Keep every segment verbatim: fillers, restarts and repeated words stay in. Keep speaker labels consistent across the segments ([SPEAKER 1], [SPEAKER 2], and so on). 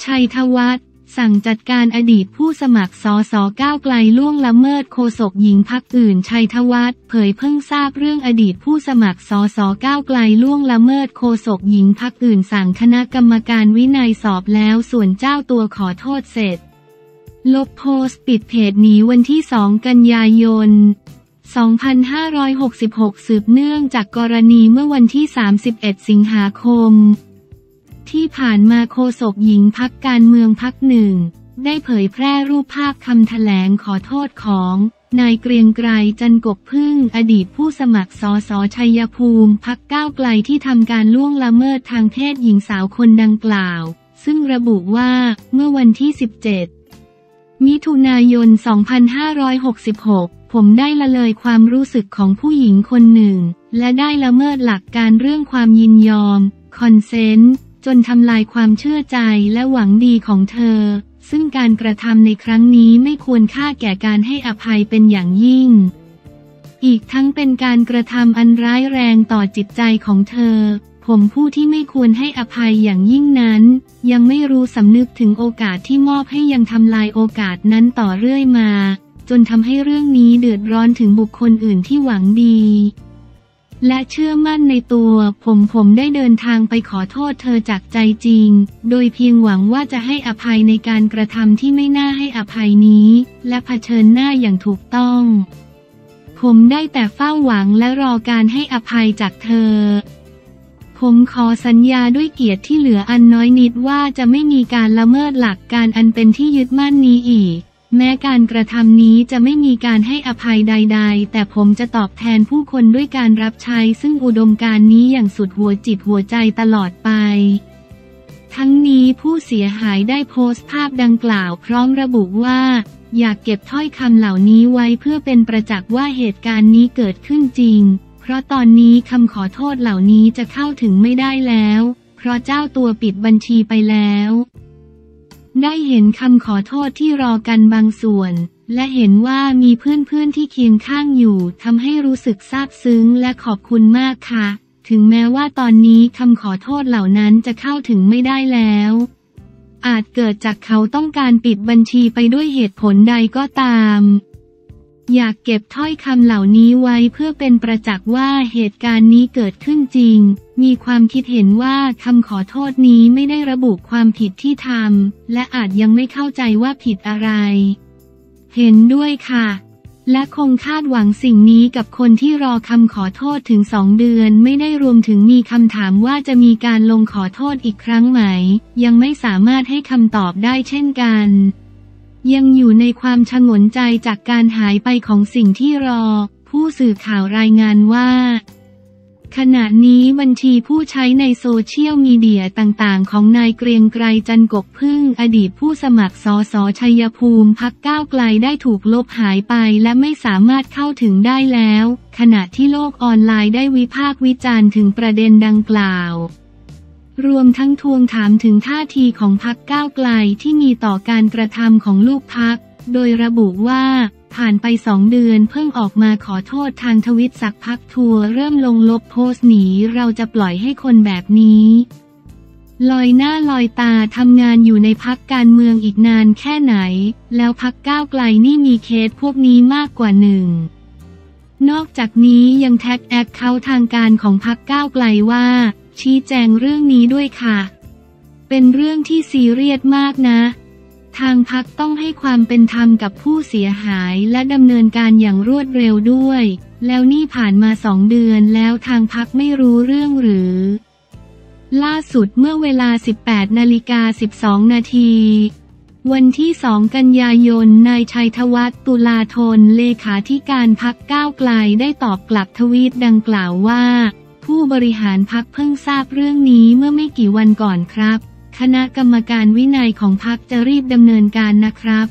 [SPEAKER 1] ชัยธวัฒน์สั่งจัดการอดีตผู้สมัครสสก้าวไกลล่วงละเมิดโฆษกหญิงพรรคอื่นชัยธวัฒน์เผยเพิ่งทราบเรื่องอดีตผู้สมัครสสก้าวไกลล่วงละเมิดโฆษกหญิงพรรคอื่นสั่งคณะกรรมการวินัยสอบแล้วส่วนเจ้าตัวขอโทษเสร็จลบโพสต์ปิดเพจหนีวันที่สองกันยายนสองพันห้าร้อยหกสิบหกสืบเนื่องจากกรณีเมื่อวันที่สามสิบเอ็ดสิงหาคมที่ผ่านมาโฆษกหญิงพรรคการเมืองพรรคหนึ่งได้เผยแพร่รูปภาพคำแถลงขอโทษของนายเกรียงไกรจันทร์กบพึ่งอดีตผู้สมัครสสชัยภูมิพรรคก้าวไกลที่ทำการล่วงละเมิดทางเพศหญิงสาวคนดังกล่าวซึ่งระบุว่าเมื่อวันที่สิบเจ็ดมิถุนายนสองพันห้าร้อยหกสิบหกผมได้ละเลยความรู้สึกของผู้หญิงคนหนึ่งและได้ละเมิดหลักการเรื่องความยินยอมคอนเซนต์จนทำลายความเชื่อใจและหวังดีของเธอซึ่งการกระทำในครั้งนี้ไม่ควรค่าแก่การให้อภัยเป็นอย่างยิ่งอีกทั้งเป็นการกระทำอันร้ายแรงต่อจิตใจของเธอผมผู้ที่ไม่ควรให้อภัยอย่างยิ่งนั้นยังไม่รู้สำนึกถึงโอกาสที่มอบให้ยังทำลายโอกาสนั้นต่อเรื่อยมาจนทำให้เรื่องนี้เดือดร้อนถึงบุคคลอื่นที่หวังดีและเชื่อมั่นในตัวผมผมได้เดินทางไปขอโทษเธอจากใจจริงโดยเพียงหวังว่าจะให้อภัยในการกระทำที่ไม่น่าให้อภัยนี้และเผชิญหน้าอย่างถูกต้องผมได้แต่เฝ้าหวังและรอการให้อภัยจากเธอผมขอสัญญาด้วยเกียรติที่เหลืออันน้อยนิดว่าจะไม่มีการละเมิดหลักการอันเป็นที่ยึดมั่นนี้อีกแม้การกระทำนี้จะไม่มีการให้อภัยใดๆแต่ผมจะตอบแทนผู้คนด้วยการรับใช้ซึ่งอุดมการณ์นี้อย่างสุดหัวจิตหัวใจตลอดไปทั้งนี้ผู้เสียหายได้โพสต์ภาพดังกล่าวพร้อมระบุว่าอยากเก็บถ้อยคำเหล่านี้ไว้เพื่อเป็นประจักษ์ว่าเหตุการณ์นี้เกิดขึ้นจริงเพราะตอนนี้คำขอโทษเหล่านี้จะเข้าถึงไม่ได้แล้วเพราะเจ้าตัวปิดบัญชีไปแล้วได้เห็นคำขอโทษที่รอกันบางส่วนและเห็นว่ามีเพื่อนๆที่เคียงข้างอยู่ทำให้รู้สึกซาบซึ้งและขอบคุณมากค่ะถึงแม้ว่าตอนนี้คำขอโทษเหล่านั้นจะเข้าถึงไม่ได้แล้วอาจเกิดจากเขาต้องการปิดบัญชีไปด้วยเหตุผลใดก็ตามอยากเก็บถ้อยคำเหล่านี้ไว้เพื่อเป็นประจักษ์ว่าเหตุการณ์นี้เกิดขึ้นจริงมีความคิดเห็นว่าคำขอโทษนี้ไม่ได้ระบุความผิดที่ทำและอาจยังไม่เข้าใจว่าผิดอะไรเห็นด้วยค่ะและคงคาดหวังสิ่งนี้กับคนที่รอคำขอโทษถึงสองเดือนไม่ได้รวมถึงมีคำถามว่าจะมีการลงขอโทษอีกครั้งไหมยังไม่สามารถให้คำตอบได้เช่นกันยังอยู่ในความชงนใจจากการหายไปของสิ่งที่รอผู้สื่อข่าวรายงานว่าขณะนี้บัญชีผู้ใช้ในโซเชียลมีเดียต่างๆของนายเกรียงไกรจันทร์กบพึ่งอดีตผู้สมัครสสชัยภูมิพรรคก้าวไกลได้ถูกลบหายไปและไม่สามารถเข้าถึงได้แล้วขณะที่โลกออนไลน์ได้วิพากษ์วิจารณ์ถึงประเด็นดังกล่าวรวมทั้งทวงถามถึงท่าทีของพรรคก้าวไกลที่มีต่อการกระทำของลูกพรรคโดยระบุว่าผ่านไปสองเดือนเพิ่งออกมาขอโทษทางทวิตสักพักทัวร์เริ่มลงลบโพสต์หนีเราจะปล่อยให้คนแบบนี้ลอยหน้าลอยตาทำงานอยู่ในพรรคการเมืองอีกนานแค่ไหนแล้วพรรคก้าวไกลนี่มีเคสพวกนี้มากกว่าหนึ่งนอกจากนี้ยังแท็กแอคเคาท์ทางการของพรรคก้าวไกลว่าชี้แจงเรื่องนี้ด้วยค่ะเป็นเรื่องที่ซีเรียสมากนะทางพรรคต้องให้ความเป็นธรรมกับผู้เสียหายและดำเนินการอย่างรวดเร็วด้วยแล้วนี่ผ่านมาสองเดือนแล้วทางพรรคไม่รู้เรื่องหรือล่าสุดเมื่อเวลา สิบแปดนาฬิกาสิบสองนาทีวันที่สองกันยายนนายชัยธวัฒน์ตุลาธนเลขาธิการพรรคก้าวไกลได้ตอบกลับทวีตดังกล่าวว่าผู้บริหารพรรคเพิ่งทราบเรื่องนี้เมื่อไม่กี่วันก่อนครับคณะกรรมการวินัยของพรรคจะรีบดำเนินการนะครับ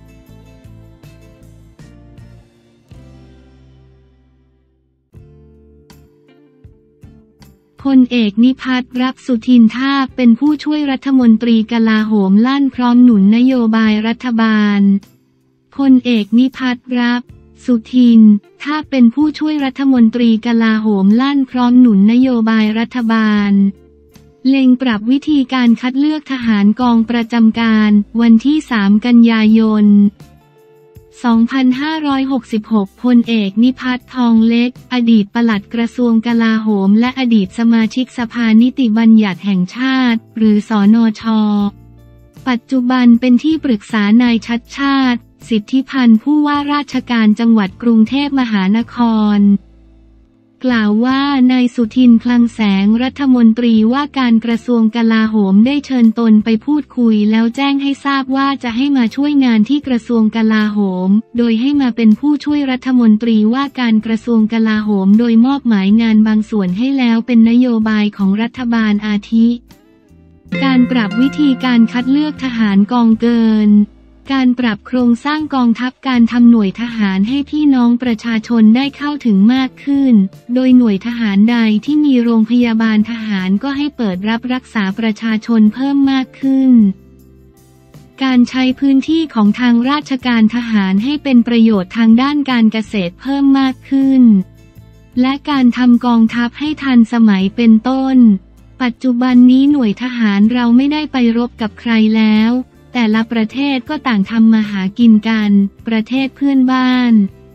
[SPEAKER 1] พลเอกนิพัฒน์รักสุทินทาบเป็นผู้ช่วยรัฐมนตรีกลาโหมลั่นพร้อมหนุนนโยบายรัฐบาลพลเอกนิพัฒน์รักสุทินทาบเป็นผู้ช่วยรัฐมนตรีกลาโหมลั่นพร้อมหนุนนโยบายรัฐบาลเล็งปรับวิธีการคัดเลือกทหารกองประจำการวันที่สามกันยายนสองพันห้าร้อยหกสิบหก พลเอกนิพัฒน์ทองเล็กอดีตปลัดกระทรวงกลาโหมและอดีตสมาชิกสภานิติบัญญัติแห่งชาติหรือสนช.ปัจจุบันเป็นที่ปรึกษานายชัชชาติสิทธิพันธ์ผู้ว่าราชการจังหวัดกรุงเทพมหานครกล่าวว่านายสุทินคลังแสงรัฐมนตรีว่าการกระทรวงกลาโหมได้เชิญตนไปพูดคุยแล้วแจ้งให้ทราบว่าจะให้มาช่วยงานที่กระทรวงกลาโหมโดยให้มาเป็นผู้ช่วยรัฐมนตรีว่าการกระทรวงกลาโหมโดยมอบหมายงานบางส่วนให้แล้วเป็นนโยบายของรัฐบาลอาทิการปรับวิธีการคัดเลือกทหารกองเกินการปรับโครงสร้างกองทัพการทำหน่วยทหารให้พี่น้องประชาชนได้เข้าถึงมากขึ้นโดยหน่วยทหารใดที่มีโรงพยาบาลทหารก็ให้เปิดรับรักษาประชาชนเพิ่มมากขึ้นการใช้พื้นที่ของทางราชการทหารให้เป็นประโยชน์ทางด้านการเกษตรเพิ่มมากขึ้นและการทำกองทัพให้ทันสมัยเป็นต้นปัจจุบันนี้หน่วยทหารเราไม่ได้ไปรบกับใครแล้วแต่ละประเทศก็ต่างทำมาหากินกันประเทศเพื่อนบ้าน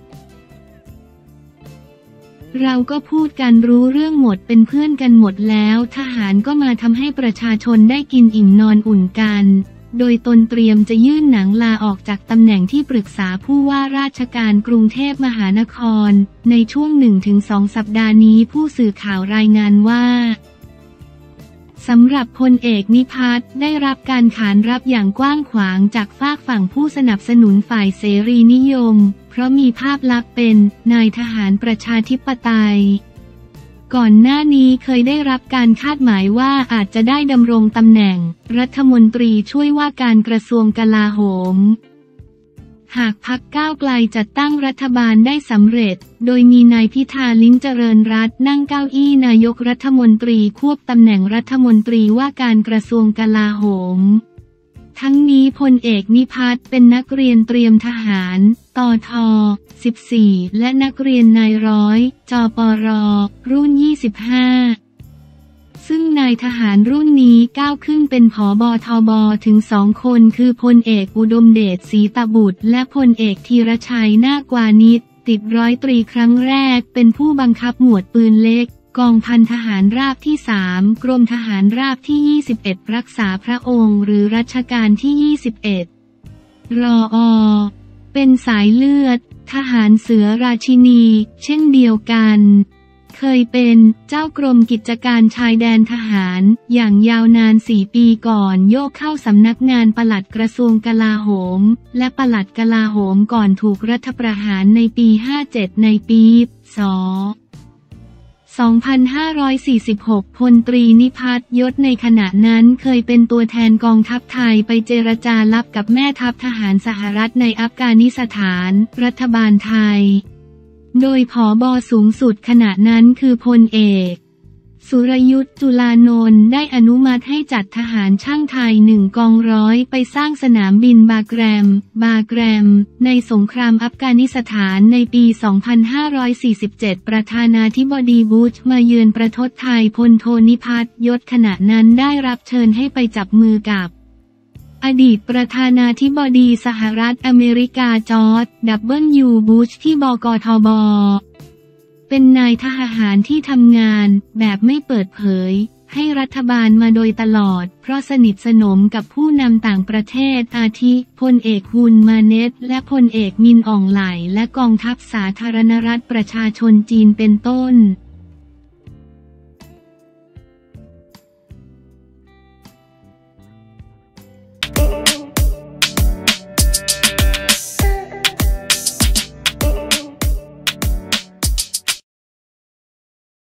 [SPEAKER 1] เราก็พูดกันรู้เรื่องหมดเป็นเพื่อนกันหมดแล้วทหารก็มาทำให้ประชาชนได้กินอิ่มนอนอุ่นกันโดยตนเตรียมจะยื่นหนังลาออกจากตำแหน่งที่ปรึกษาผู้ว่าราชการกรุงเทพมหานครในช่วง หนึ่งถึงสอง สัปดาห์นี้ผู้สื่อข่าวรายงานว่าสำหรับพลเอกนิพัฒน์ได้รับการขานรับอย่างกว้างขวางจากฝากฝั่งผู้สนับสนุนฝ่ายเสรีนิยมเพราะมีภาพลักษณ์เป็นนายทหารประชาธิปไตยก่อนหน้านี้เคยได้รับการคาดหมายว่าอาจจะได้ดำรงตำแหน่งรัฐมนตรีช่วยว่าการกระทรวงกลาโหมหากพรรคก้าวไกลจัดตั้งรัฐบาลได้สำเร็จโดยมีนายพิธาลิ้มเจริญรัตน์นั่งเก้าอี้นายกรัฐมนตรีควบตำแหน่งรัฐมนตรีว่าการกระทรวงกลาโหมทั้งนี้พลเอกนิพัฒน์เป็นนักเรียนเตรียมทหารตทสิบสี่และนักเรียนนายร้อยจปรรุ่นยี่สิบห้าซึ่งนายทหารรุ่นนี้ก้าวขึ้นเป็นผบทบถึงสองคนคือพลเอกอุดมเดชศรีตบุตรและพลเอกธีรชัยนาควานิชติดร้อยตรีครั้งแรกเป็นผู้บังคับหมวดปืนเล็กกองพันทหารราบที่สามกรมทหารราบที่ยี่สิบเอ็ดรักษาพระองค์หรือรัชกาลที่ยี่สิบเอ็ดรออเป็นสายเลือดทหารเสือราชินีเช่นเดียวกันเคยเป็นเจ้ากรมกิจการชายแดนทหารอย่างยาวนานสี่ปีก่อนโยกเข้าสำนักงานปลัดกระทรวงกลาโหมและปลัดกลาโหมก่อนถูกรัฐประหารในปีห้าเจ็ดในปีศ.สองพันห้าร้อยสี่สิบหก พลตรีนิพัฒน์ยศในขณะนั้นเคยเป็นตัวแทนกองทัพไทยไปเจรจาลับกับแม่ทัพทหารสหรัฐในอัฟกานิสถานรัฐบาลไทยโดยผบ.สูงสุดขณะนั้นคือพลเอกสุรยุทธ์จุลานนท์ได้อนุมัติให้จัดทหารช่างไทยหนึ่งกองร้อยไปสร้างสนามบินบาแกรมบาแกรมในสงครามอัฟกานิสถานในปี สองพันห้าร้อยสี่สิบเจ็ด ประธานาธิบดีบุชมาเยือนประเทศไทยพลโทนิพัฒน์ยศขณะนั้นได้รับเชิญให้ไปจับมือกับอดีตประธานาธิบดีสหรัฐอเมริกาจอร์จ ดับเบิลยูบุชที่บกทบเป็นนายทหารที่ทำงานแบบไม่เปิดเผยให้รัฐบาลมาโดยตลอดเพราะสนิทสนมกับผู้นำต่างประเทศอาทิพลเอกฮุนมาเน็ตและพลเอกมินอ่องไหลและกองทัพสาธารณรัฐประชาชนจีนเป็นต้น